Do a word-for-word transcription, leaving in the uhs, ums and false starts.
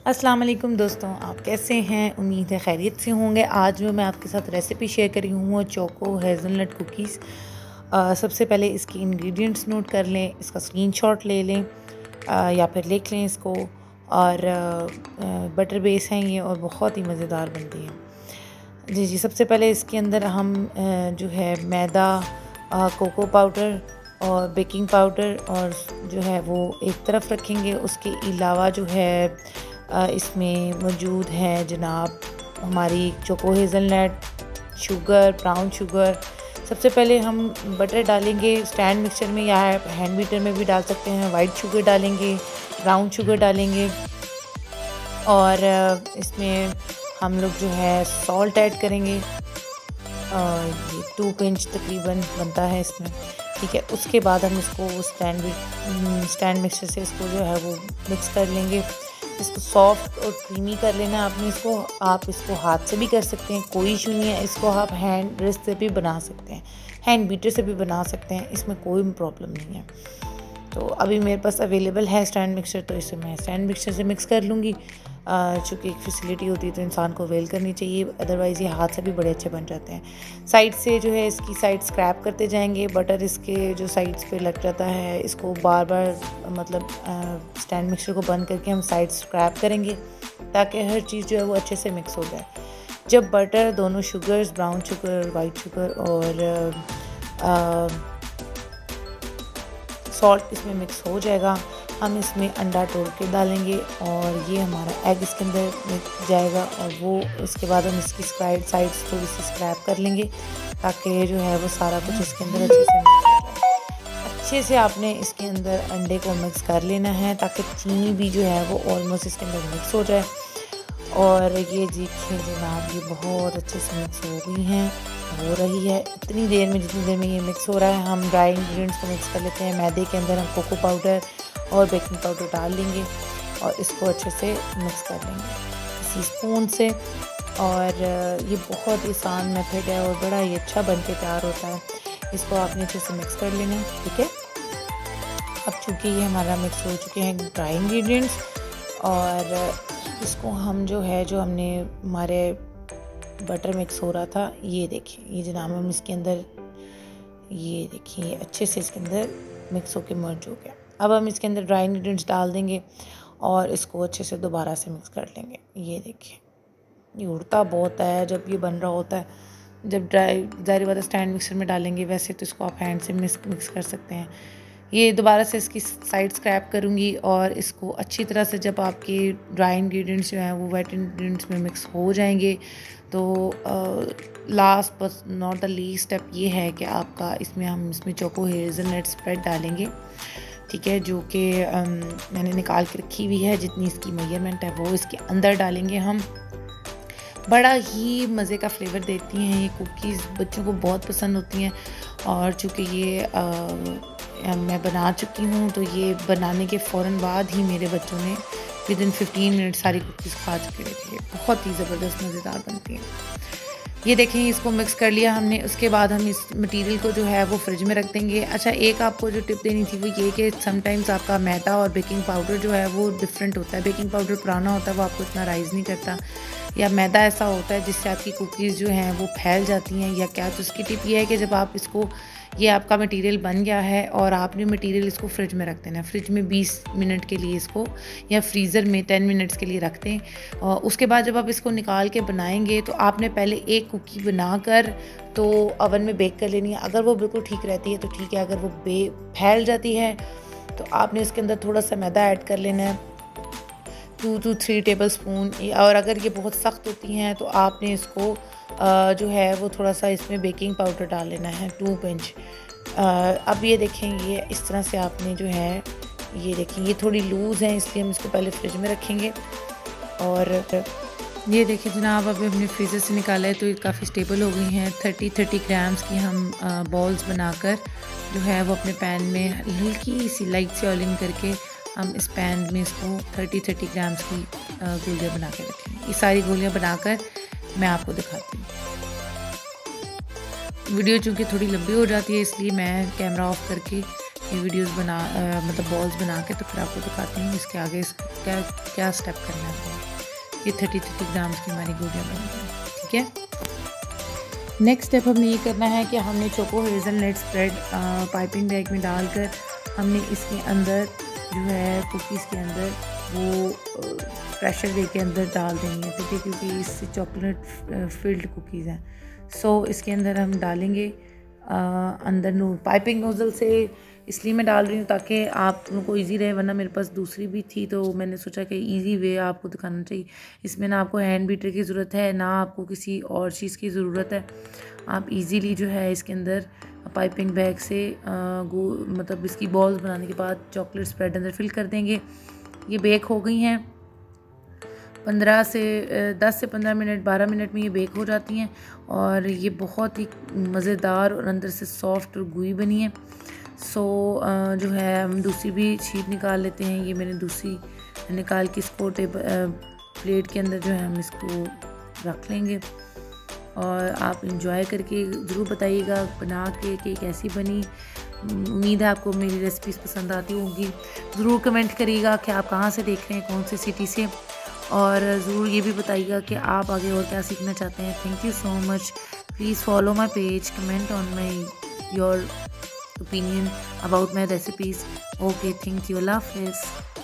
अस्सलाम वालेकुम दोस्तों, आप कैसे हैं? उम्मीद है खैरियत से होंगे। आज जो मैं आपके साथ रेसिपी शेयर कर रही हूँ चोको हेज़लनट कुकीज़। सबसे पहले इसके इंग्रेडिएंट्स नोट कर लें, इसका स्क्रीनशॉट ले लें आ, या फिर लिख लें इसको। और आ, बटर बेस हैं ये और बहुत ही मज़ेदार बनती है। जी जी सबसे पहले इसके अंदर हम आ, जो है मैदा, आ, कोको पाउडर और बेकिंग पाउडर और जो है वो एक तरफ रखेंगे। उसके अलावा जो है इसमें मौजूद है जनाब हमारी choco hazelnut, sugar, brown sugar. सबसे पहले हम बटर डालेंगे स्टैंड मिक्सचर में या हैंड बीटर में भी डाल सकते हैं। वाइट शुगर डालेंगे, ब्राउन शुगर डालेंगे और इसमें हम लोग जो है सॉल्ट ऐड करेंगे। ये टू पिंच तकरीबन बनता है इसमें, ठीक है। उसके बाद हम इसको स्टैंड स्टैंड मिक्सचर से इसको जो है वो मिक्स कर लेंगे। इसको सॉफ्ट और क्रीमी कर लेना है आपने इसको। आप इसको हाथ से भी कर सकते हैं, कोई इशू नहीं है। इसको आप हैंड रिस्ट से भी बना सकते हैं, हैंड बीटर से भी बना सकते हैं, इसमें कोई प्रॉब्लम नहीं है। तो अभी मेरे पास अवेलेबल है स्टैंड मिक्सचर, तो इसे मैं स्टैंड मिक्सचर से मिक्स कर लूँगी। चूँकि एक फैसिलिटी होती है तो इंसान को अवेल करनी चाहिए, अदरवाइज़ ये हाथ से भी बड़े अच्छे बन जाते हैं। साइड से जो है इसकी साइड स्क्रैप करते जाएंगे। बटर इसके जो साइड्स पे लग जाता है, इसको बार बार मतलब स्टैंड मिक्सचर को बंद करके हम साइड स्क्रैप करेंगे ताकि हर चीज़ जो है वो अच्छे से मिक्स हो जाए। जब बटर, दोनों sugars, brown sugar, white sugar और आ, सॉल्ट इसमें मिक्स हो जाएगा, हम इसमें अंडा तोड़ के डालेंगे और ये हमारा एग इसके अंदर मिक्स जाएगा। और वो इसके बाद हम इसकी साइड साइड्स थोड़ी सी स्क्रैप कर लेंगे ताकि जो है वो सारा कुछ इसके अंदर अच्छे से मिक्स हो जाए। अच्छे से आपने इसके अंदर अंडे को मिक्स कर लेना है ताकि चीनी भी जो है वो ऑलमोस्ट इसके अंदर मिक्स हो जाए। और ये देखिए जनाब, ये बहुत अच्छे से मिक्स हो गई हैं, हो रही है। इतनी देर में, जितनी देर में ये मिक्स हो रहा है, हम ड्राई इंग्रेडिएंट्स को मिक्स कर लेते हैं। मैदे के अंदर हम कोको पाउडर और बेकिंग पाउडर डाल लेंगे और इसको अच्छे से मिक्स कर लेंगे इसी स्पून से। और ये बहुत आसान मेथड है और बड़ा ही अच्छा बन के तैयार होता है। इसको आपने अच्छे से मिक्स कर लेना है, ठीक है। अब चूँकि ये हमारा मिक्स हो चुके हैं ड्राई इंग्रेडिएंट्स, और इसको हम जो है जो हमने हमारे बटर मिक्स हो रहा था, ये देखिए, ये जनाब हम इसके अंदर, ये देखिए अच्छे से इसके अंदर मिक्स होके मर्ज हो गया। अब हम इसके अंदर ड्राई इंग्रेडिएंट्स डाल देंगे और इसको अच्छे से दोबारा से मिक्स कर लेंगे। ये देखिए, ये उड़ता बहुत है जब ये बन रहा होता है। जब ड्राई ज़ाहिर बात है स्टैंड मिक्सर में डालेंगे, वैसे तो इसको आप हैंड से मिक्स मिक्स कर सकते हैं। ये दोबारा से इसकी साइड स्क्रैप करूँगी और इसको अच्छी तरह से जब आपके ड्राई इंग्रेडिएंट्स जो हैं वो वेट इंग्रेडिएंट्स में मिक्स हो जाएंगे तो last but not the least step ये है कि आपका इसमें हम इसमें चोको हेज़लनट स्प्रेड डालेंगे, ठीक है, जो कि मैंने निकाल के रखी हुई है। जितनी इसकी मेजरमेंट है वो इसके अंदर डालेंगे हम। बड़ा ही मज़े का फ्लेवर देती हैं ये कुकीज़, बच्चों को बहुत पसंद होती हैं। और चूँकि ये आ, मैं बना चुकी हूँ तो ये बनाने के फ़ौरन बाद ही मेरे बच्चों ने विद इन फिफ्टीन मिनट सारी कुकीज़ खा चुके थे। बहुत ही ज़बरदस्त मज़ेदार बनती हैं। ये देखें, इसको मिक्स कर लिया हमने। उसके बाद हम इस मटेरियल को जो है वो फ्रिज में रख देंगे। अच्छा, एक आपको जो टिप देनी थी वो ये कि समटाइम्स आपका मैदा और बेकिंग पाउडर जो है वो डिफरेंट होता है। बेकिंग पाउडर पुराना होता है, वो आपको इतना राइज़ नहीं करता, या मैदा ऐसा होता है जिससे आपकी कुकीज़ जो हैं वो फैल जाती हैं या क्या। तो उसकी टिप ये है कि जब आप इसको, ये आपका मटेरियल बन गया है और आपने मटेरियल इसको फ्रिज में रख देना है। फ्रिज में बीस मिनट के लिए इसको, या फ्रीज़र में टेन मिनट्स के लिए रख दें। और उसके बाद जब आप इसको निकाल के बनाएंगे तो आपने पहले एक कुकी बनाकर तो ओवन में बेक कर लेनी है। अगर वो बिल्कुल ठीक रहती है तो ठीक है, अगर वो बे फैल जाती है तो आपने इसके अंदर थोड़ा सा मैदा ऐड कर लेना है, two two three tablespoon. और अगर ये बहुत सख्त होती हैं तो आपने इसको आ, जो है वो थोड़ा सा इसमें बेकिंग पाउडर डाल लेना है, टू पिंच। अब ये देखें, ये इस तरह से आपने जो है, ये देखें ये थोड़ी लूज़ है इसलिए हम इसको पहले फ्रिज में रखेंगे। और ये देखिए जनाब, अभी हमने फ्रीज़र से निकाला है तो ये काफ़ी स्टेबल हो गई हैं। थर्टी थर्टी ग्राम्स की हम बॉल्स बनाकर जो है वो अपने पैन में हल्की सी लाइट सी ऑयलिंग करके हम इस पैन में इसको थर्टी थर्टी ग्राम्स की गोलियाँ बना के रखेंगे। ये सारी गोलियाँ बनाकर मैं आपको दिखाती हूँ। वीडियो चूँकि थोड़ी लंबी हो जाती है इसलिए मैं कैमरा ऑफ करके ये वीडियोस बना आ, मतलब बॉल्स बना के तो फिर आपको दिखाती हूँ इसके आगे इस क्या क्या स्टेप करना है। ये थर्टी थर्टी ग्राम्स की हमारी गुजिया बन गई, ठीक है। नेक्स्ट स्टेप हमने ये करना है कि हमने choco hazelnut spread piping bag में डालकर हमने इसके अंदर जो है कुकीज़ के अंदर वो प्रेशर दे के अंदर डाल देंगे, ठीक है, क्योंकि इससे चॉकलेट फिल्ड कुकीज़ हैं। सो so, इसके अंदर हम डालेंगे आ, अंदर नू पाइपिंग नोज़ल से इसलिए मैं डाल रही हूँ ताकि आप लोगों को ईजी रहे, वरना मेरे पास दूसरी भी थी तो मैंने सोचा कि इजी वे आपको दिखाना चाहिए। इसमें ना आपको हैंड बीटर की ज़रूरत है ना आपको किसी और चीज़ की ज़रूरत है। आप इजीली जो है इसके अंदर पाइपिंग बैग से गो मतलब इसकी बॉल्स बनाने के बाद चॉकलेट स्प्रेड अंदर फिल कर देंगे। ये बेक हो गई हैं, पंद्रह से दस से पंद्रह मिनट बारह मिनट में ये बेक हो जाती हैं और ये बहुत ही मज़ेदार और अंदर से सॉफ्ट और गुई बनी है। सो जो है हम दूसरी भी शीट निकाल लेते हैं। ये मैंने दूसरी निकाल के इसको टेबल प्लेट के अंदर जो है हम इसको रख लेंगे और आप इंजॉय करके ज़रूर बताइएगा बना के कि कैसी बनी। उम्मीद है आपको मेरी रेसिपीज़ पसंद आती होंगी। ज़रूर कमेंट करिएगा कि आप कहाँ से देख रहे हैं, कौन सी सिटी से, और ज़रूर ये भी बताइएगा कि आप आगे और क्या सीखना चाहते हैं। Thank you so much. Please follow my page, comment on my your opinion about my recipes. Okay, thank you. Allah Hafiz.